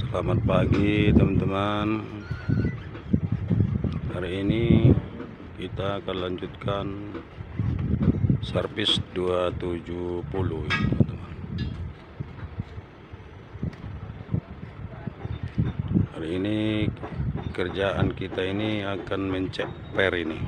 Selamat pagi teman-teman. Hari ini kita akan lanjutkan servis 270 ini teman-teman. Hari ini kerjaan kita ini akan mencek per ini.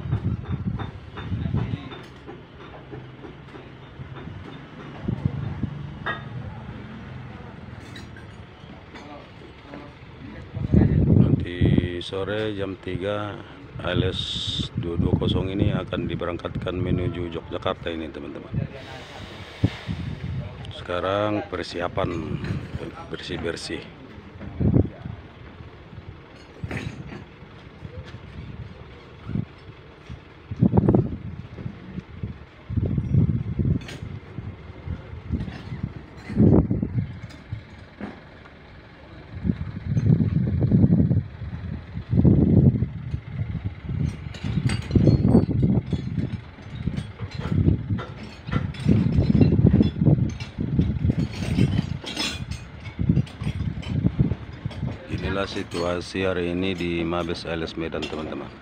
Sore jam 3 ALS 220 ini akan diberangkatkan menuju Yogyakarta ini teman-teman. Sekarang persiapan bersih-bersih. Inilah situasi hari ini di Mabes ALS Medan teman-teman.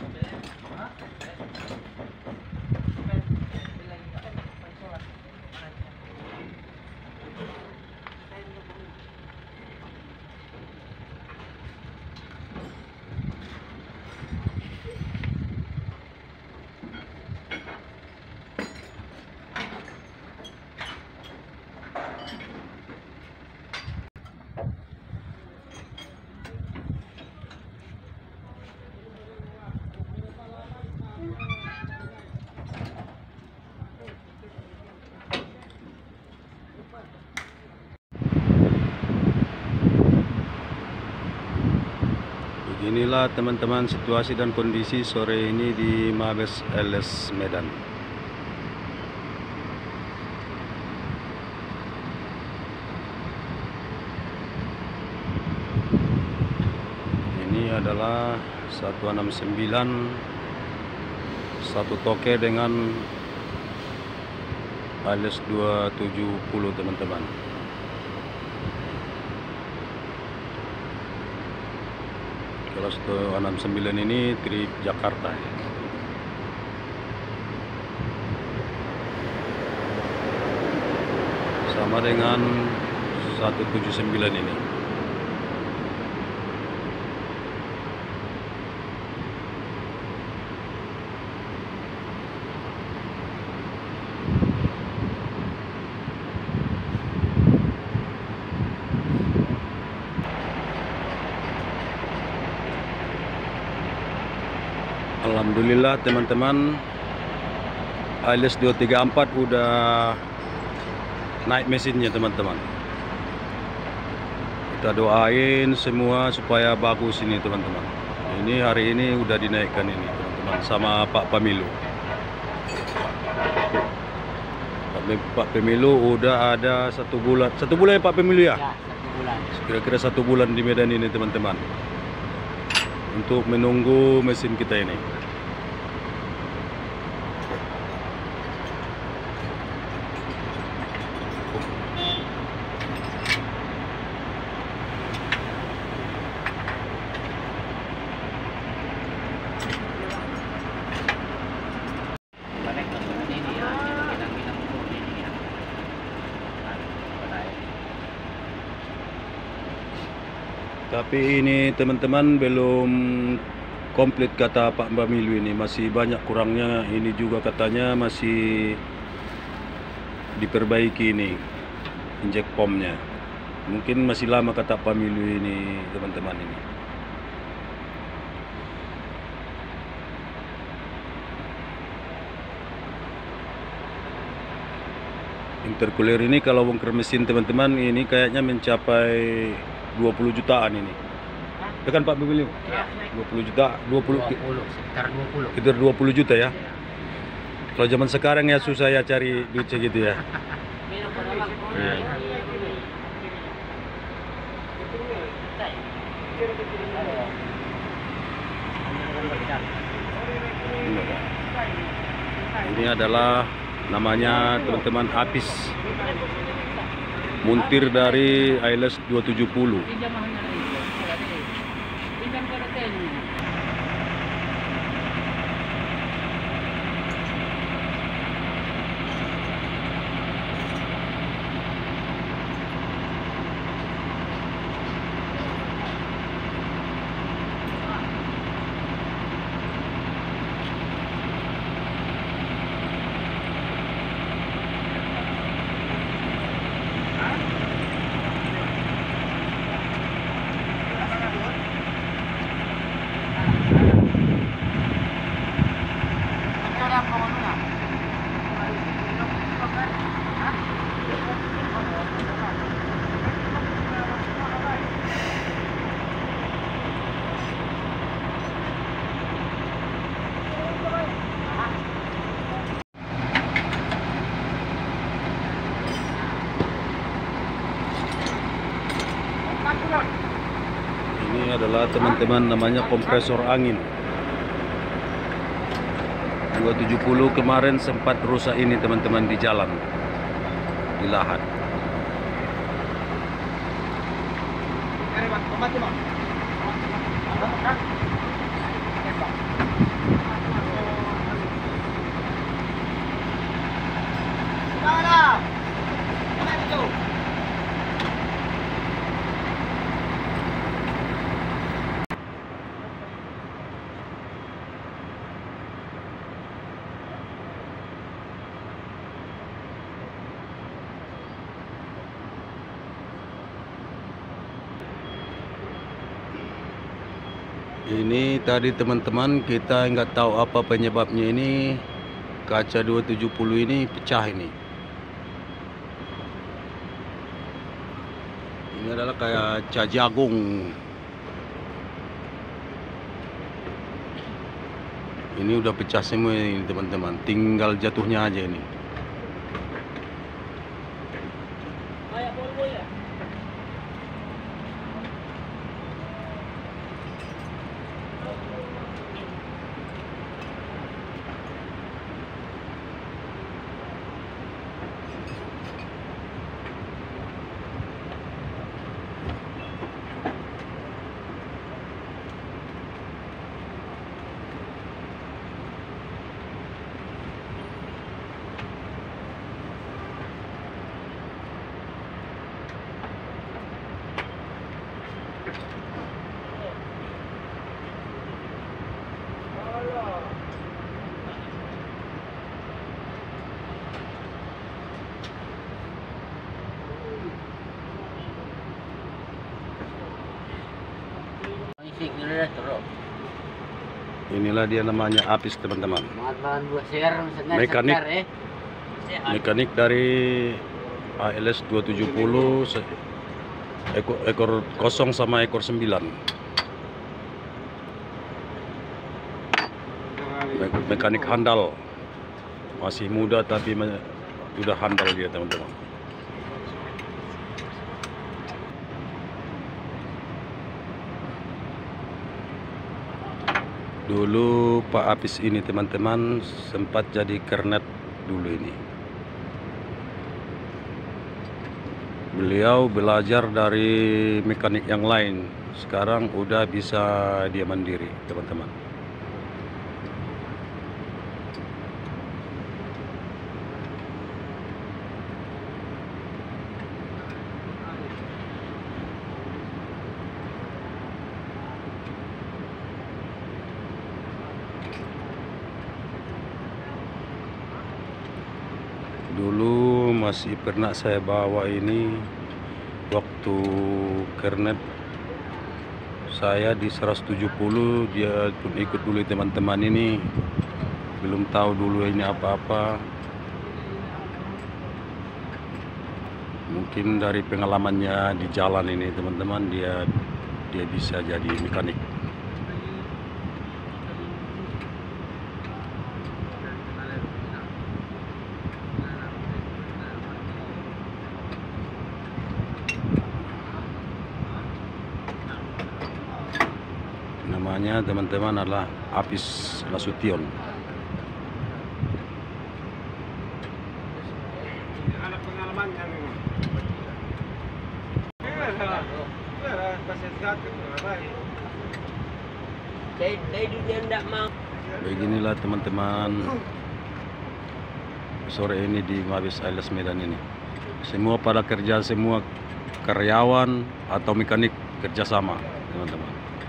Inilah teman-teman situasi dan kondisi sore ini di Mabes ALS Medan. Ini adalah 169 satu toke dengan ALS 270 teman-teman. Kelas 269 ini trip Jakarta ya. Sama dengan 179 ini. Alhamdulillah teman-teman, ALS 234 udah naik mesinnya teman-teman. Kita doain semua supaya bagus ini teman-teman. Ini hari ini udah dinaikkan ini teman-teman sama Pak Pemilu. Pak Pemilu udah ada 1 bulan. 1 bulan ya Pak Pemilu ya? Ya, 1 bulan. Kira-kira 1 bulan di Medan ini teman-teman, untuk menunggu mesin kita ini. Tapi ini teman-teman belum komplit kata Pak Pemilu ini, masih banyak kurangnya. Ini juga katanya masih diperbaiki ini injek pomnya. Mungkin masih lama kata Pak Pemilu ini teman-teman ini. Intercooler ini kalau bongkar mesin teman-teman ini kayaknya mencapai 20 jutaan ini. Ya kan Pak Pemilu? Ya. 20 juta, 20 sekitar 20 juta ya. Kalau zaman sekarang ya susah ya cari duit segitu ya. Ya. Ini adalah namanya teman-teman Apis. Muntir dari ILS 270. Ini adalah teman-teman namanya kompresor angin 270. Kemarin sempat rusak ini teman-teman di jalan, di lahan. Ini tadi teman-teman kita nggak tahu apa penyebabnya, ini kaca 270 ini pecah ini. Ini adalah kayak kaca jagung. Ini udah pecah semua ini teman-teman, tinggal jatuhnya aja ini. Inilah dia namanya apis teman-teman. Mekanik dari ALS 270, ekor 0 sama ekor 9. Mekanik handal, masih muda tapi sudah handal dia teman-teman. Dulu Pak Apis ini teman-teman sempat jadi kernet dulu ini. Beliau belajar dari mekanik yang lain, sekarang udah bisa dia mandiri teman-teman. Dulu masih pernah saya bawa ini waktu kernet saya di 170, dia pun ikut dulu teman-teman ini, belum tahu dulu ini apa-apa. Mungkin dari pengalamannya di jalan ini teman-teman, dia bisa jadi mekanik. Namanya teman-teman adalah Apis Nasution. Ada pengalamannya memang. Beginilah teman-teman sore ini di Mabes Ailes Medan ini. Semua pada kerja, semua karyawan atau mekanik kerjasama, teman-teman.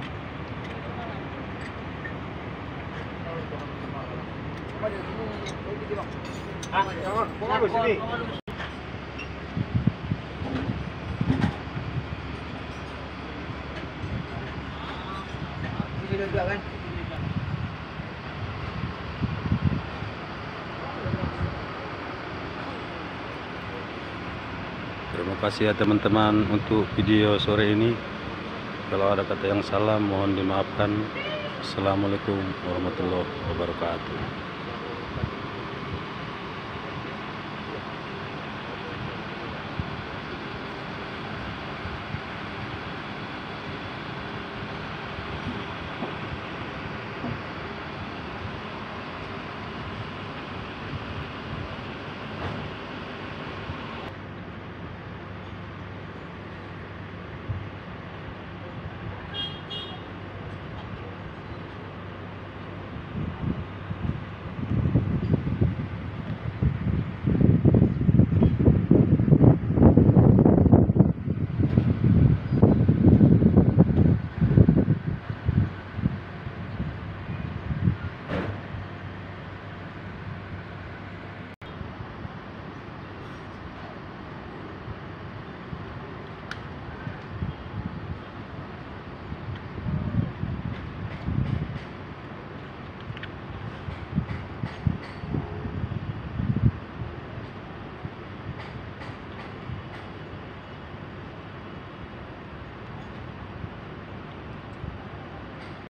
Terima kasih ya teman-teman untuk video sore ini. Kalau ada kata yang salah mohon dimaafkan. Assalamualaikum warahmatullahi wabarakatuh.